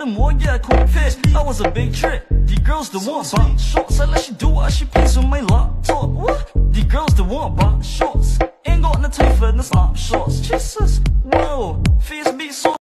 more, yeah, cool fish. That was a big trick. The girls that want box shorts, I let she do what she please with my laptop. What? The girls that want box shorts ain't got no time for the snap shots. Jesus, whoa, face beat so